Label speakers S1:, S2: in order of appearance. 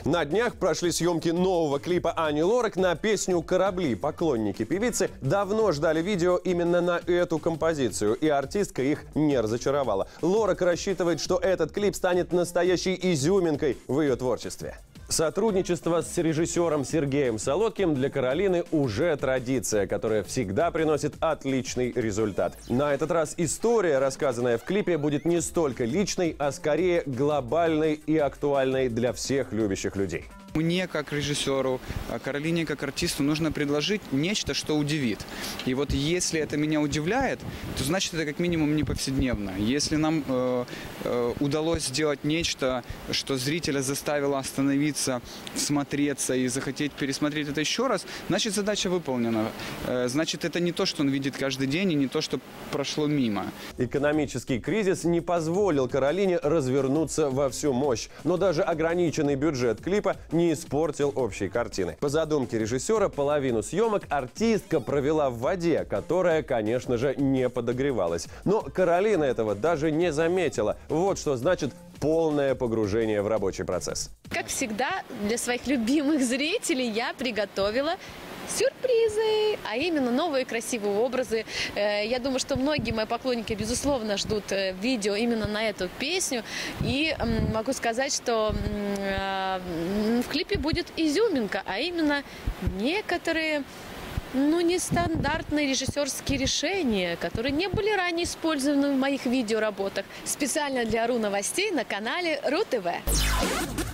S1: На днях прошли съемки нового клипа Ани Лорак на песню «Корабли». Поклонники певицы давно ждали видео именно на эту композицию, и артистка их не разочаровала. Лорак рассчитывает, что этот клип станет настоящей изюминкой в ее творчестве. Сотрудничество с режиссером Сергеем Солодким для Каролины уже традиция, которая всегда приносит отличный результат. На этот раз история, рассказанная в клипе, будет не столько личной, а скорее глобальной и актуальной для всех любящих людей.
S2: Мне, как режиссеру, Каролине, как артисту, нужно предложить нечто, что удивит. И вот если это меня удивляет, то значит это как минимум не повседневно. Если нам удалось сделать нечто, что зрителя заставило остановиться, всмотреться и захотеть пересмотреть это еще раз, значит задача выполнена. Значит, это не то, что он видит каждый день, и не то, что прошло мимо.
S1: Экономический кризис не позволил Каролине развернуться во всю мощь, но даже ограниченный бюджет клипа не испортил общей картины. По задумке режиссера, половину съемок артистка провела в воде, которая, конечно же, не подогревалась. Но Каролина этого даже не заметила. Вот что значит полное погружение в рабочий процесс.
S3: Как всегда, для своих любимых зрителей я приготовила сюрпризы, а именно новые красивые образы. Я думаю, что многие мои поклонники, безусловно, ждут видео именно на эту песню. И могу сказать, что в клипе будет изюминка, а именно некоторые нестандартные режиссерские решения, которые не были ранее использованы в моих видеоработах. Специально для РУ новостей на канале РУ ТВ.